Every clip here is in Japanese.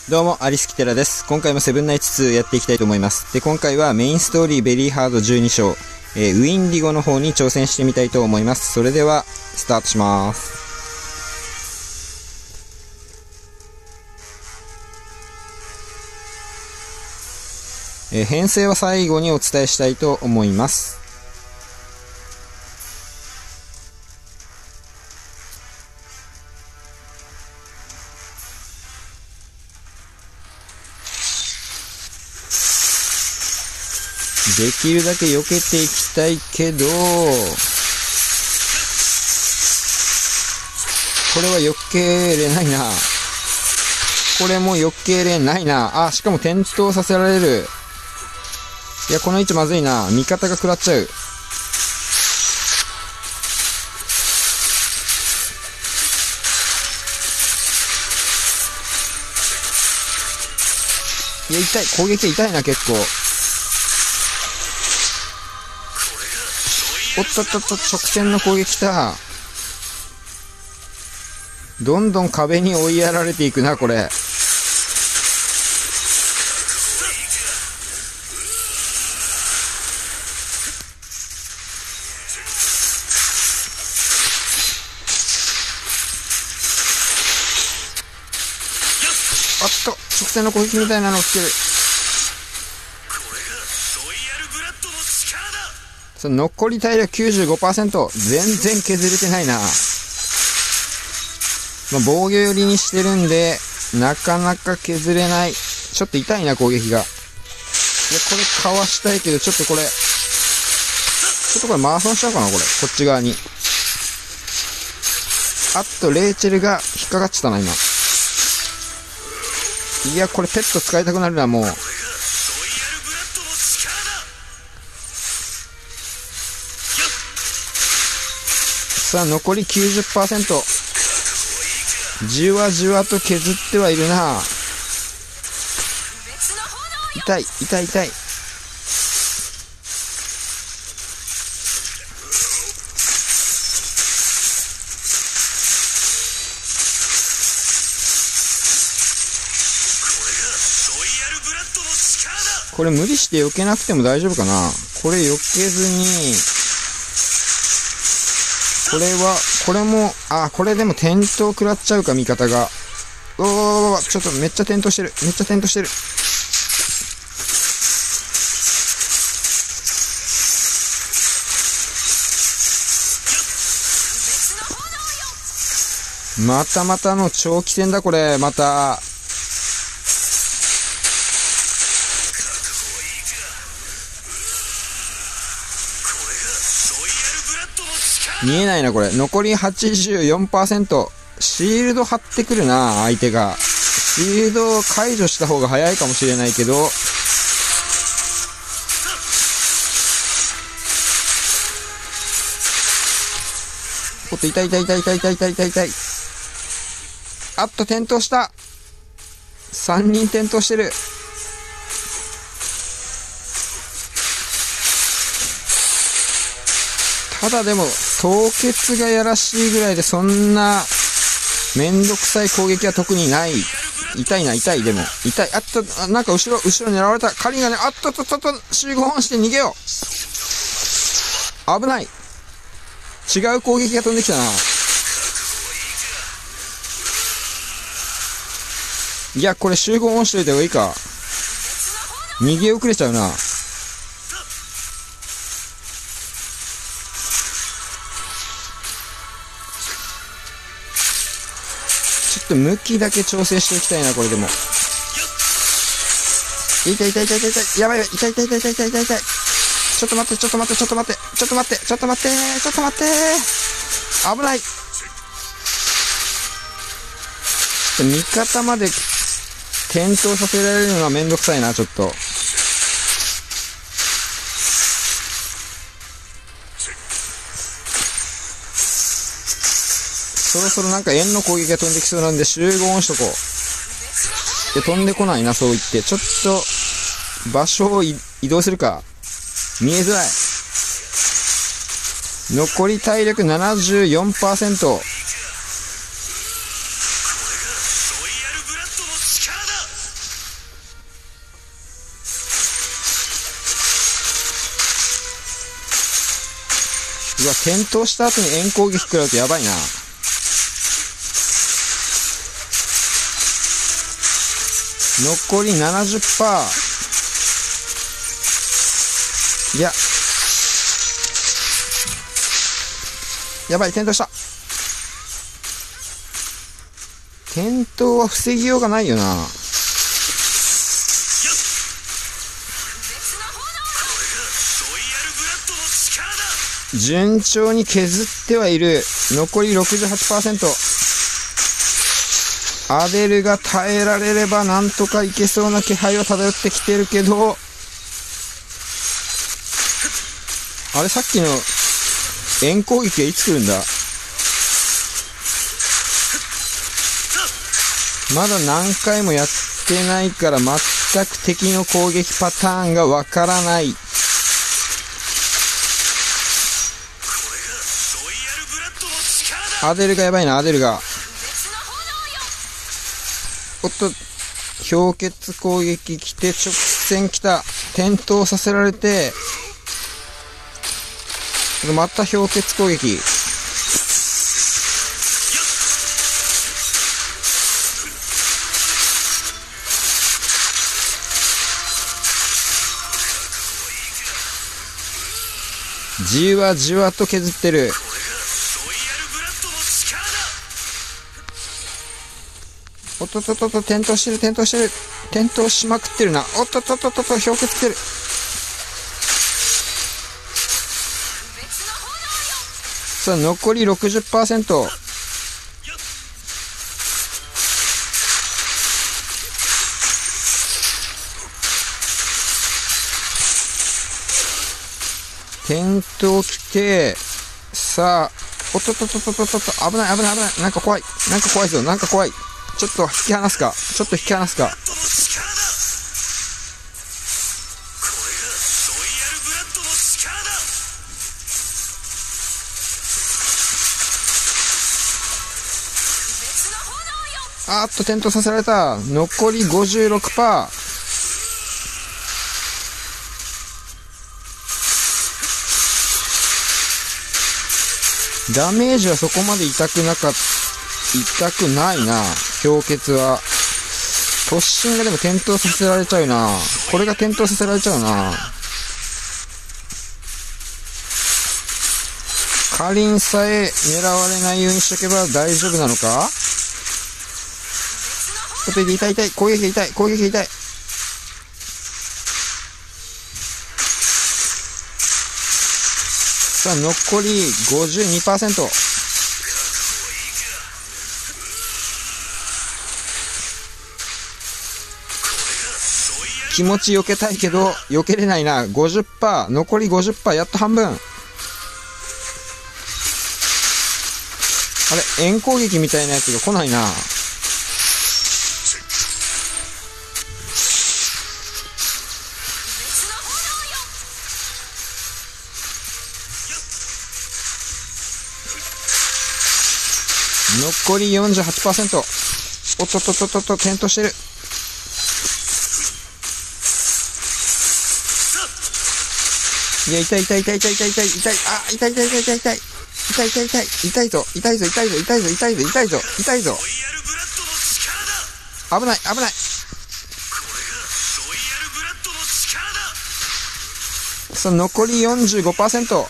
どうも、アリスキテラです。今回もセブンナイツ2やっていきたいと思います。で、今回はメインストーリーベリーハード12章、ウィンディゴの方に挑戦してみたいと思います。それでは、スタートします。編成は最後にお伝えしたいと思います。できるだけ避けていきたいけど、これは避けれないな。これも避けれないな。あ、しかも転倒させられる。いや、この位置まずいな。味方が食らっちゃう。いや、痛い。攻撃痛いな、結構。おっとっとっと、直線の攻撃きた。どんどん壁に追いやられていくな、これ。あっと、直線の攻撃みたいなのをつける。その残り体力 95%。全然削れてないな。防御寄りにしてるんで、なかなか削れない。ちょっと痛いな、攻撃が。いや、これかわしたいけど、ちょっとこれ回損しちゃうかな、これ。こっち側に。あっと、レイチェルが引っかかっちゃったな、今。いや、これペット使いたくなるな、もう。さあ、残り 90%。じわじわと削ってはいるな。痛い。これ無理して避けなくても大丈夫かな。これ避けずに、これも、これでも転倒食らっちゃうか、味方が。ちょっとめっちゃ転倒してる。またの長期戦だ、これ、また。見えないな、これ。残り 84%。シールド張ってくるな、相手が。シールドを解除した方が早いかもしれないけど。おっと、痛い。あっと、転倒した。3人転倒してる。ただでも、凍結がやらしいぐらいで、そんな、めんどくさい攻撃は特にない。痛い、でも。痛い。あっと、なんか後ろ狙われた。カリンがね、あっと、集合して逃げよう。危ない。違う攻撃が飛んできたな。いや、これ集合オンしといた方がいいか。逃げ遅れちゃうな。ちょっと向きだけ調整しておきたいな、これでも。痛い。やばい。痛い。ちょっと待って。危ない。味方まで転倒させられるのはめんどくさいな、ちょっと。そろそろなんか円の攻撃が飛んできそうなんで集合しとこう。で、飛んでこないな、そう言って。ちょっと、場所を移動するか。見えづらい。残り体力 74%。 うわ、転倒した後に円攻撃食らうとやばいな。残り 70%。いや、やばい、転倒した。転倒は防ぎようがないよな。順調に削ってはいる。残り 68%。アデルが耐えられればなんとかいけそうな気配を漂ってきてるけど、あれ、さっきの円攻撃はいつ来るんだ。まだ何回もやってないから全く敵の攻撃パターンがわからない。アデルがやばいな、アデルが。おっと、氷結攻撃来て、直線来た。転倒させられて、また氷結攻撃。じわじわと削ってる。おっとっとっとっと、転倒してる、転倒してる。転倒しまくってるな。おっとっとっとっと、氷結来てる。さあ、残り 60%。転倒来て、さあ、おっとっとっとっとっとっと、危ない危ない危ない。なんか怖い。なんか怖いぞ。なんか怖い。ちょっと引き離すか。ちょっと引き離すか。あーっと転倒させられた。残り 56%。ダメージはそこまで痛くないな。氷結は。突進がでも転倒させられちゃうな。これが転倒させられちゃうな。カリンさえ狙われないようにしとけば大丈夫なのか。ちょっと痛い痛い。攻撃痛い。攻撃痛い。さあ、残り 52%。気持ち避けたいけど、避けれないな。50%。残り 50%。やっと半分。あれ、円攻撃みたいなやつが来ないな。残り 48%。おっとっとっとっとっと、転倒してる。いや、痛い痛い痛い痛い痛い痛い痛い。あ、痛い痛い痛い痛い痛い。痛い痛い痛い。痛いぞ、痛いぞ、痛いぞ、痛いぞ、痛いぞ、痛いぞ、痛いぞ。危ない、危ない。さあ、残り 45%。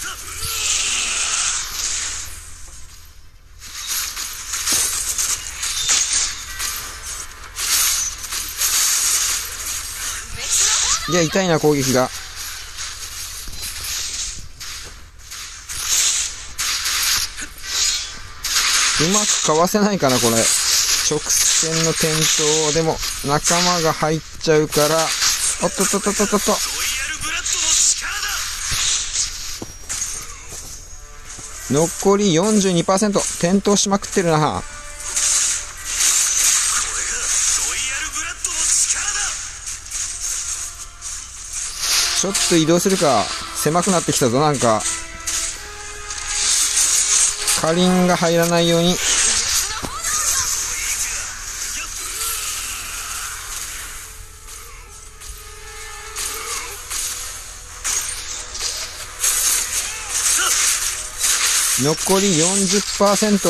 いや、痛いな、攻撃が。うまくかわせないかな、これ。直線の転倒でも仲間が入っちゃうから。おっとっとっとっとっとっと。残り 42%。転倒しまくってるな。ちょっと移動するか。狭くなってきたぞ、なんか。カリンが入らないように。 残り 40%。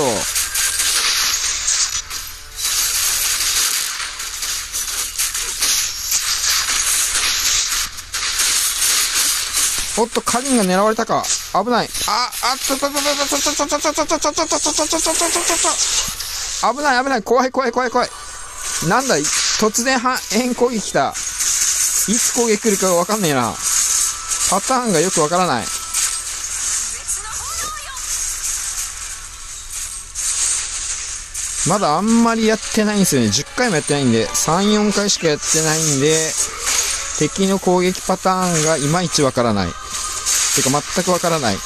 おっと、カリンが狙われたか。危ない。危ない危ない。怖い。なんだい、突然円攻撃来た。いつ攻撃来るかわかんねえな。パターンがよくわからない。まだあんまりやってないんですよね。10回もやってないんで、3、4回しかやってないんで、敵の攻撃パターンがいまいちわからない。てか全くわからない。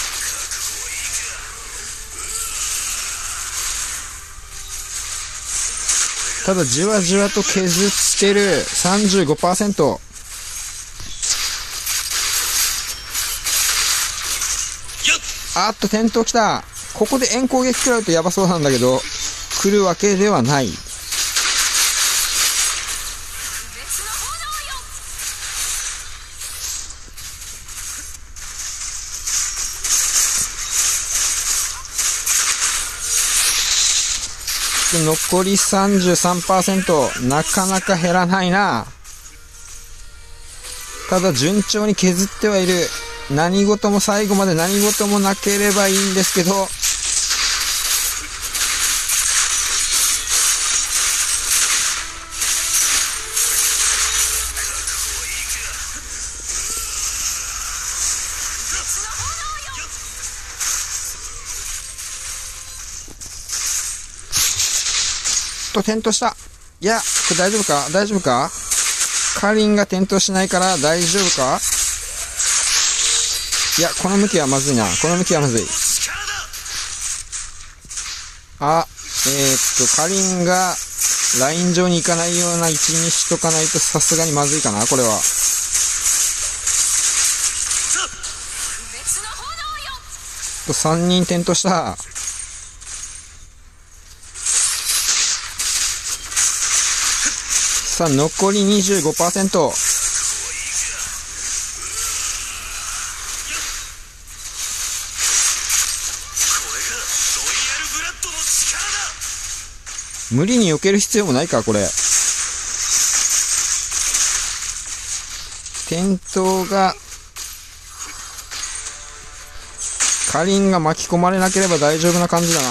ただじわじわと削ってる。 35%。あっと転倒きた。ここで円攻撃食らうとやばそうなんだけど、来るわけではない。残り 33%。 なかなか減らないな。ただ順調に削ってはいる。何事も最後まで何事もなければいいんですけど、転倒した。いや、これ大丈夫かカリンが転倒しないから大丈夫か。いや、この向きはまずいな。カリンがライン上に行かないような位置にしとかないとさすがにまずいかな、これは。3人転倒した。さあ、残り 25%。無理に避ける必要もないか、これ。転倒が、カリンが巻き込まれなければ大丈夫な感じだな。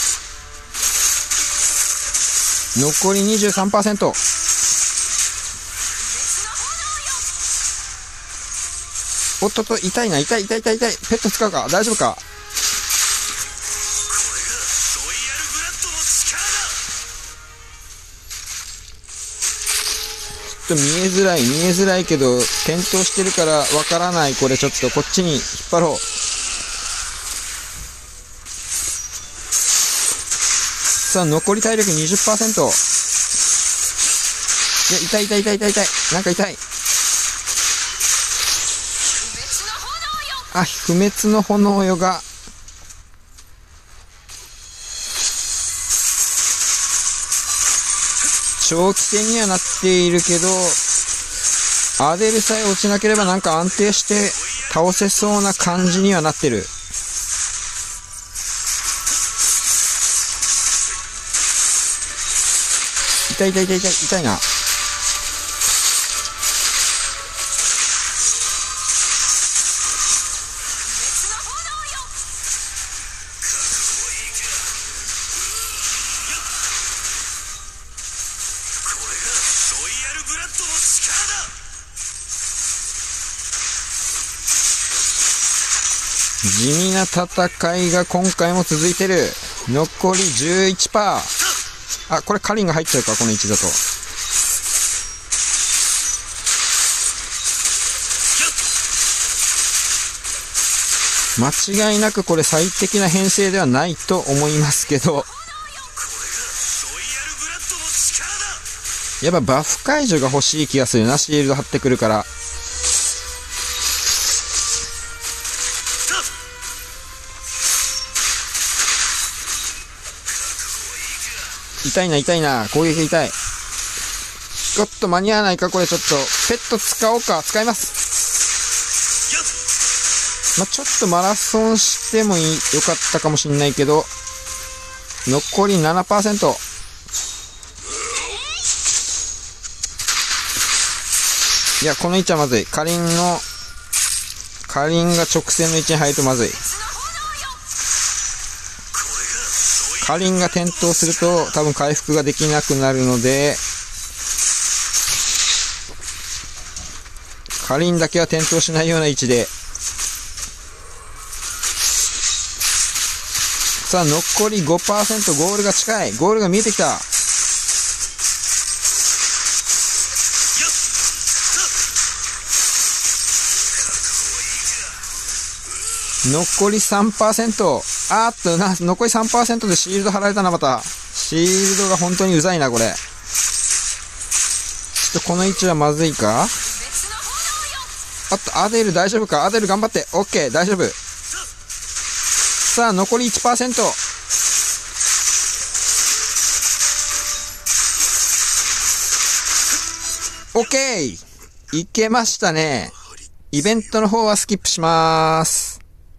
残り 23%。おっとっと、痛い。ペット使うか、大丈夫か。ちょっと見えづらいけど、転倒してるからわからない。これちょっとこっちに引っ張ろう。さあ、残り体力 20%。いや、痛い。なんか痛い。あ、不滅の炎よが。長期戦にはなっているけど、アデルさえ落ちなければなんか安定して倒せそうな感じにはなってる。痛いな。地味な戦いが今回も続いてる。残り 11%。あ、これカリンが入っちゃうか、この位置だと。間違いなくこれ最適な編成ではないと思いますけど、やっぱバフ解除が欲しい気がするな。シールド張ってくるから。痛いな。攻撃痛い。ちょっと間に合わないか、これちょっと。ペット使おうか。使います。 ちょっとマラソンしてもよかったかもしんないけど、残り 7%。いや、この位置はまずい。かりんが直線の位置に入るとまずい。かりんが転倒すると多分回復ができなくなるので、かりんだけは転倒しないような位置で。さあ、残り 5%、ゴールが近い。ゴールが見えてきた。残り 3%。残り 3% でシールド貼られたな、また。シールドが本当にうざいな、これ。ちょっとこの位置はまずいか？アデル大丈夫か？アデル頑張って。オッケー、大丈夫。さあ、残り 1%。オッケー！いけましたね。イベントの方はスキップします。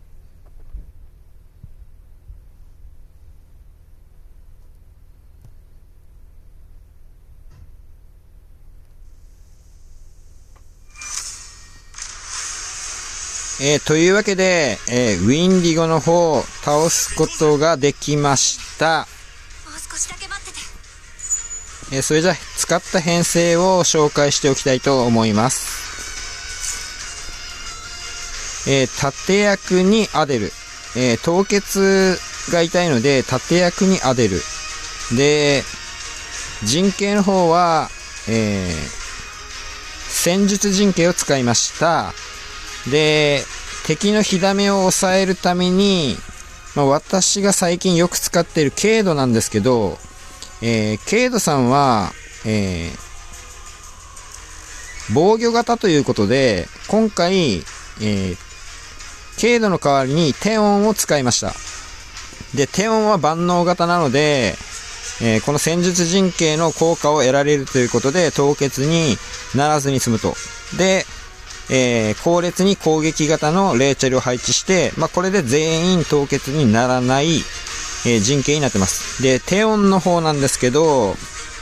というわけで、ウィンディゴの方を倒すことができました。 もう少しだけ待ってて。 それじゃあ使った編成を紹介しておきたいと思います。盾役にアデル、凍結が痛いので盾役にアデルで、陣形の方は、戦術陣形を使いました。で、敵の火ダメを抑えるために、私が最近よく使っているケイドなんですけど、ケイドさんは、防御型ということで、今回、ケイドの代わりにテオンを使いました。で、テオンは万能型なので、この戦術陣形の効果を得られるということで、凍結にならずに済むと。で、後列に攻撃型のレイチェルを配置して、これで全員凍結にならない、陣形になってます。で、テオンの方なんですけど、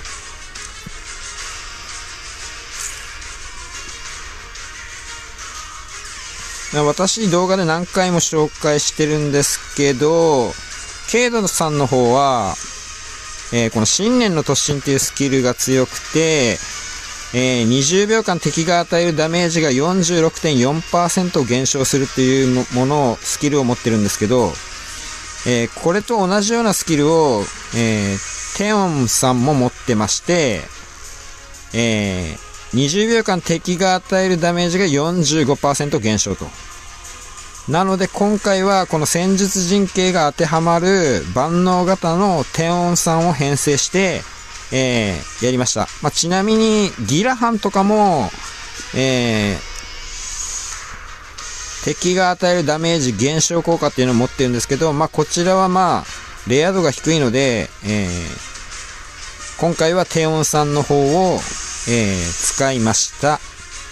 私動画で何回も紹介してるんですけど、ケイドさんの方は、この信念の突進っていうスキルが強くて、20秒間敵が与えるダメージが 46.4% 減少するっていうスキルを持ってるんですけど、これと同じようなスキルを、テオンさんも持ってまして、20秒間敵が与えるダメージが 45% 減少と。なので今回はこの戦術陣形が当てはまる万能型のテオンさんを編成して、やりました。ちなみにギラハンとかも、敵が与えるダメージ減少効果っていうのを持ってるんですけど、こちらはレア度が低いので、今回はテオンさんの方を、使いました。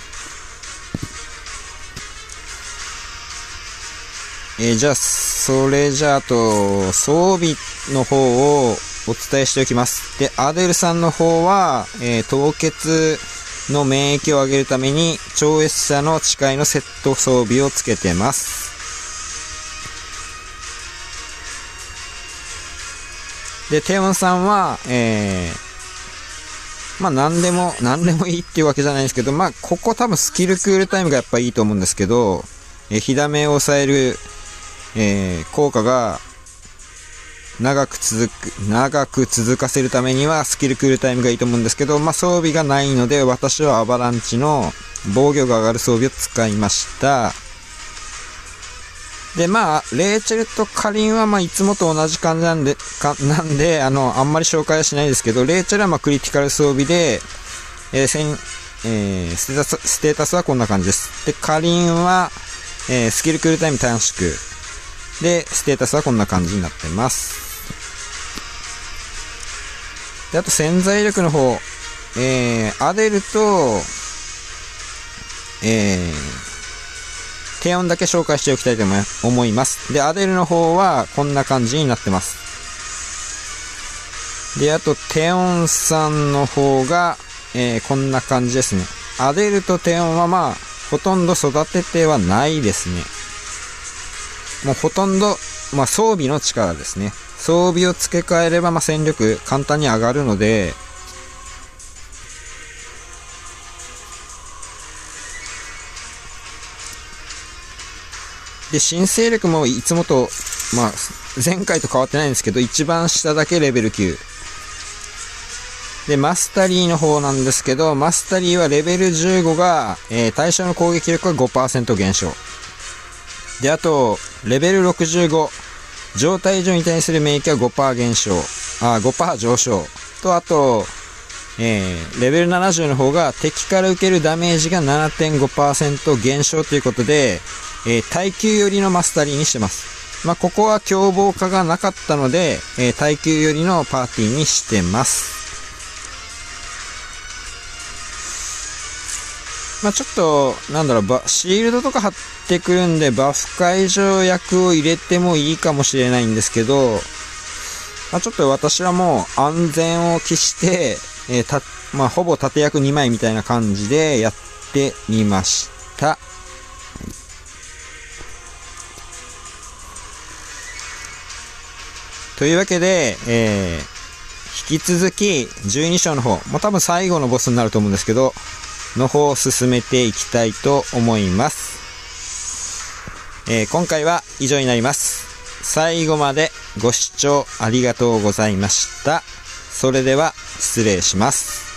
じゃああと装備の方をお伝えしておきます。で、アデルさんの方は、凍結の免疫を上げるために超越者の誓いのセット装備をつけてます。で、テオンさんは、何でもいいっていうわけじゃないんですけど、ここ多分スキルクールタイムがやっぱいいと思うんですけど、火ダメを抑える、効果が長く続かせるためにはスキルクールタイムがいいと思うんですけど、装備がないので私はアバランチの防御が上がる装備を使いました。で、レイチェルとカリンはいつもと同じ感じなんで、あんまり紹介はしないですけど、レイチェルはクリティカル装備で、ステータスはこんな感じです。で、カリンは、スキルクールタイム短縮。で、ステータスはこんな感じになってます。で、あと潜在力の方、アデルと、 低音だけ紹介しておきたいと思います。で、アデルの方はこんな感じになってます。で、あと、低音さんの方が、こんな感じですね。アデルと低音はまあ、ほとんど育ててはないですね。もうほとんど、まあ装備の力ですね。装備を付け替えれば、まあ戦力簡単に上がるので、で、新勢力もいつもと、まあ、前回と変わってないんですけど、一番下だけレベル9。で、マスタリーの方なんですけど、マスタリーはレベル15が、対象の攻撃力が 5% 減少。で、あと、レベル65、状態以上に対する免疫は 5% 減少。5% 上昇。と、あと、レベル70の方が敵から受けるダメージが 7.5% 減少ということで、耐久寄りのマスタリーにしてます。まあ、ここは凶暴化がなかったので、耐久寄りのパーティーにしてます。まあ、ちょっと、シールドとか貼ってくるんで、バフ解除薬を入れてもいいかもしれないんですけど、まあ、ちょっと私はもう安全を期して、まあ、ほぼ盾役2枚みたいな感じでやってみました。というわけで、引き続き12章の方、もう多分最後のボスになると思うんですけど、の方を進めていきたいと思います。今回は以上になります。最後までご視聴ありがとうございました。それでは失礼します。